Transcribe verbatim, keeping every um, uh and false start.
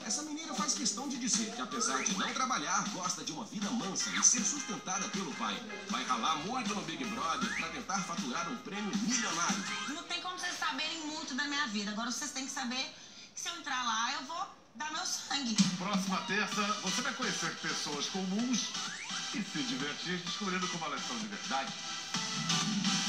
Essa mineira faz questão de dizer que, apesar de não trabalhar, gosta de uma vida mansa e ser sustentada pelo pai. Vai ralar muito no Big Brother para tentar faturar um prêmio milionário. Não tem como vocês saberem muito da minha vida. Agora vocês têm que saber que se eu entrar lá, eu vou dar meu sangue. Próxima terça, você vai conhecer pessoas comuns e se divertir descobrindo como elas são de verdade.